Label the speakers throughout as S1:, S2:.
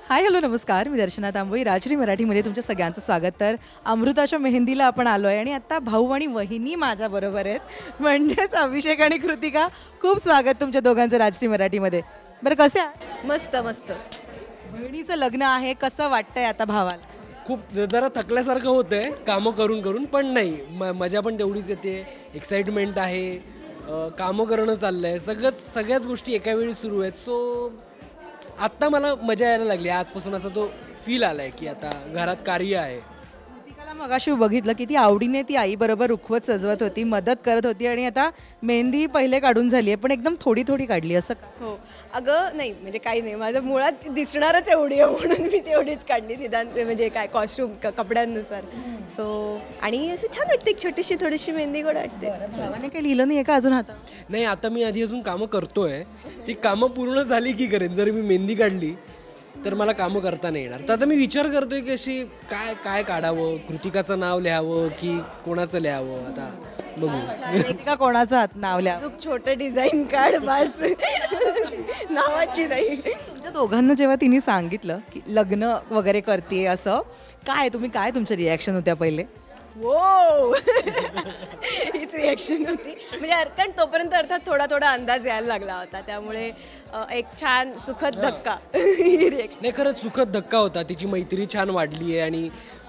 S1: Hi hello नमस्कार, मी दर्शना तांबोळी. राजश्री मराठीमध्ये तुमच्या सगळ्यांचं स्वागत. तर अमृताच्या मेहंदीला आपण आलो आहे आणि आता भाऊ आणि वहिनी माझ्याबरोबर आहेत, म्हणजेच अभिषेक आणि कृतिका. खूप स्वागत तुमच्या दोघांचं राजश्री मराठीमध्ये. बरं कसे आहे?
S2: मस्त मस्त.
S1: बहिणीचं लग्न आहे, कसं वाटतंय आता भावाला?
S3: खूप जरा थकल्यासारखं होतंय कामं करून करून, पण नाही मजा पण तेवढीच येते, एक्साइटमेंट आहे, कामं करणं चाललं आहे, सगळ्याच गोष्टी एका वेळी सुरू आहेत. सो आत्ता मला मजा यायला लागली. आजपासून असा तो फील आलाय की आता घरात कार्य आहे.
S1: कृतिकाला मगाशी बघितलं की ती आवडीने ती आईबरोबर रुखवत सजवत होती, मदत करत होती आणि आता मेहंदी पहिले काढून झाली आहे, पण एकदम थोडी थोडी काढली असं का?
S2: हो अगं नाही म्हणजे काही नाही, माझं मुळात दिसणारच एवढी आहे म्हणून मी तेवढीच काढली, निदान म्हणजे काय कॉस्ट्यूम कपड्यांनुसार. सो आणि असं छान वाटते, एक छोटीशी थोडीशी मेहंदी गोड वाटते.
S1: भावाने काही लिहिलं नाही का अजून हातात?
S3: नाही, आता मी आधी अजून कामं करतोय, ती कामं पूर्ण झाली की करेन. जर मी मेहंदी काढली तर मला कामं करता नाही येणार. तर आता मी विचार करतोय की अशी काय काय काढावं, कृतिकाचं नाव लिहावं की कोणाचं लिहावं, आता बघू.
S1: कृतिका कोणाचं हात नाव लिहा?
S2: तू छोटं डिझाईन काढ बस, नावाची नाही.
S1: तुमच्या दोघांना जेव्हा तिने सांगितलं की लग्न वगैरे करते असं, काय तुमचं रिॲक्शन होत्या पहिले?
S2: वो हीच रिॲक्शन होती म्हणजे कारण तोपर्यंत अर्थात थोडा थोडा अंदाज यायला लागला होता, त्यामुळे एक छान सुखद धक्का ही रिॲक्शन.
S3: नाही, खरंच सुखद धक्का होता. तिची मैत्री छान वाढली आहे आणि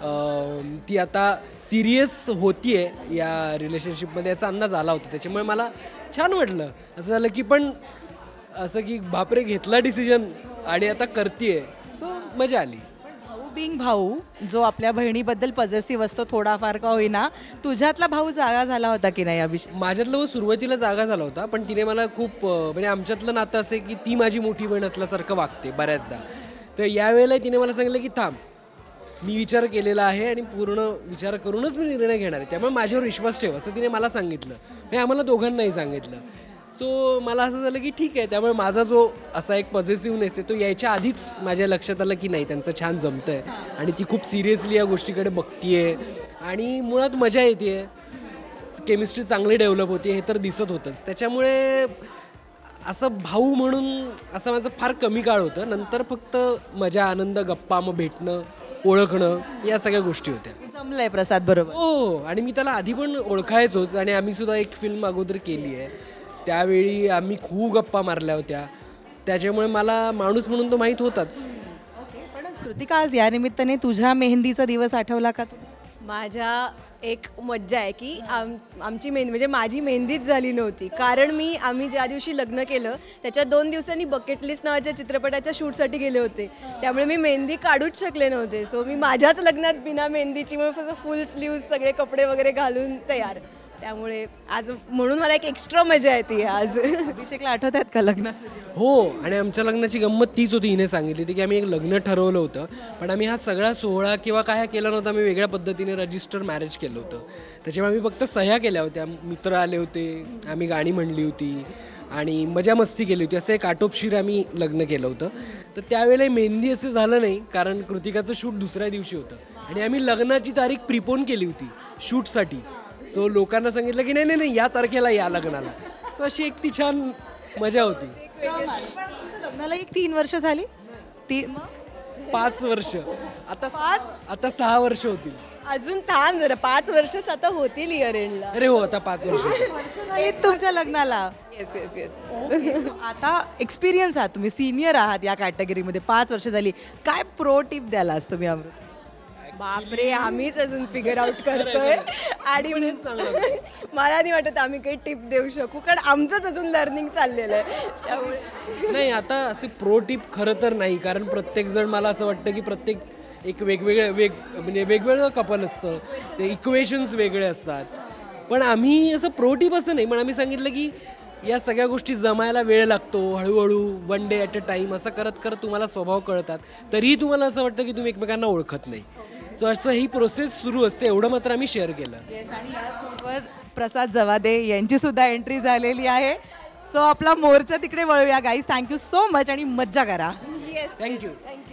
S3: ती आता सिरियस होतीये या रिलेशनशिपमध्ये, याचा अंदाज आला होता. त्याच्यामुळे मला छान वाटलं. असं झालं की पण असं की बापरे, घेतला डिसिजन आणि आता करतीये. सो मजा आली.
S1: भाऊ जो आपल्या बहिणीबद्दल पॉझिटिव्ह असतो थोडाफार का होईना, तुझ्यातला भाऊ जागा झाला होता की नाही अभिषेक?
S3: माझ्यातलं सुरुवातीला जागा झाला होता, पण तिने मला खूप म्हणजे आमच्यातलं नातं असं की ती माझी मोठी बहीण असल्यासारखं वागते बऱ्याचदा. तर यावेळेला तिने मला सांगितलं की थांब, मी विचार केलेला आहे आणि पूर्ण विचार करूनच मी निर्णय घेणार आहे, त्यामुळे माझ्यावर विश्वास ठेव, असं तिने मला सांगितलं. हे आम्हाला दोघांनाही सांगितलं. सो मला असं झालं की ठीक आहे. त्यामुळे माझा जो असा एक पॉझिटिव्हनेस आहे तो यायच्या आधीच माझ्या लक्षात आलं की नाही, त्यांचं छान जमतं आहे आणि ती खूप सिरियसली या गोष्टीकडे बघतीये आणि मुळात मजा येते, केमिस्ट्री चांगली डेव्हलप होते, हे तर दिसत होतंच. त्याच्यामुळे असं भाऊ म्हणून असं माझं फार कमी काळ होतं. नंतर फक्त मजा, आनंद, गप्पा, मग भेटणं, ओळखणं, या सगळ्या गोष्टी होत्या.
S1: जमलंय प्रसाद बरोबर?
S3: हो, आणि मी त्याला आधी पण ओळखायचोच आणि आम्ही सुद्धा एक फिल्म अगोदर केली आहे, त्यावेळी आम्ही खूप गप्पा मारल्या होत्या. त्याच्यामुळे मला माणूस म्हणून तो माहीत होताच.
S1: पण कृतिका, आज या निमित्ताने तुझ्या मेहंदीचा दिवस आठवला का तू?
S2: माझ्या एक मज्जा आहे की आमची मेहंदी म्हणजे माझी मेहंदीच झाली नव्हती, कारण आम्ही ज्या दिवशी लग्न केलं त्याच्या 2 दिवसांनी बकेट लिस्ट नावाच्या चित्रपटाच्या शूटसाठी गेले होते, त्यामुळे मी मेहंदी काढूच शकले नव्हते. सो मी माझ्याच लग्नात बिना मेहंदीची मग फुल स्लीव्ज सगळे कपडे वगैरे घालून तयार. त्यामुळे आज म्हणून मला एक एक्स्ट्रा मजा येते आज.
S1: अभिषेकला आठवत आहेत का लग्न?
S3: हो, आणि आमच्या लग्नाची गंमत तीच होती. हिने सांगितली होती की आम्ही एक लग्न ठरवलं होतं, पण आम्ही हा सगळा सोहळा किंवा काय केला नव्हता. आम्ही वेगळ्या पद्धतीने रजिस्टर मॅरेज केलं होतं. त्याच्यामुळे आम्ही फक्त सह्या केल्या होत्या, मित्र आले होते, आम्ही गाणी म्हणली होती आणि मजा मस्ती केली होती. असं एक आटोपशीर आम्ही लग्न केलं होतं. तर त्यावेळेला मेहंदी असं झालं नाही, कारण कृतिकाचं शूट दुसऱ्या दिवशी होतं आणि आम्ही लग्नाची तारीख प्रिपोन केली होती शूटसाठी. सो लोकांना सांगितलं की नाही नाही, या तारखेला या लग्नाला. सो अशी एक ती छान मजा होती.
S1: लग्नाला 3 वर्ष झाली?
S3: 5 वर्ष. आता 6 वर्ष होतील.
S2: अजून थांब जरा, 5 वर्षच आता होतील इयर एंडला.
S3: अरे हो, आता 5 वर्ष
S1: झाली तुमच्या लग्नाला?
S2: Yes yes yes.
S1: आता एक्सपिरियन्स आहात, तुम्ही सिनियर आहात या कॅटेगरीमध्ये, 5 वर्ष झाली. काय प्रो टिप द्याल आज तुम्ही अमृत?
S2: बापरे, आम्हीच अजून फिगर आउट करतोय आणि मला नाही वाटत आम्ही काही टिप देऊ शकू, कारण आमचंच अजून लर्निंग चाललेलं आहे. त्यामुळे
S3: नाही, आता असे प्रो टिप खरं तर नाही, कारण प्रत्येकजण, मला असं वाटतं की प्रत्येक एक म्हणजे वेगवेगळं कपल असतं, ते इक्वेशन्स वेगळे असतात. पण आम्ही असं प्रो टिप असं नाही, पण आम्ही सांगितलं की या सगळ्या गोष्टी जमायला वेळ लागतो, हळूहळू 1 डे ॲट अ टाईम असं करत करत तुम्हाला स्वभाव कळतात. तरीही तुम्हाला असं वाटतं की तुम्ही एकमेकांना ओळखत नाही. सो असं ही प्रोसेस सुरू असते, एवढं मात्र आम्ही शेअर केलं.
S1: आणि याचबरोबर प्रसाद जवादे यांची सुद्धा एंट्री झालेली आहे. सो आपला मोर्चा तिकडे वळूया गाईज. थँक्यू सो मच आणि मज्जा करा.
S3: थँक्यू.